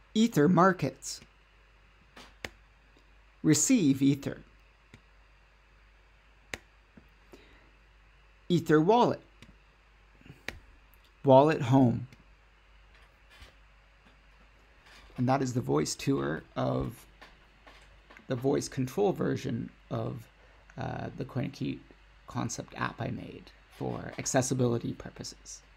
Ether markets. Receive Ether. Ether wallet. Wallet home. And that is the voice tour of the voice control version of the CoinKey concept app I made for accessibility purposes.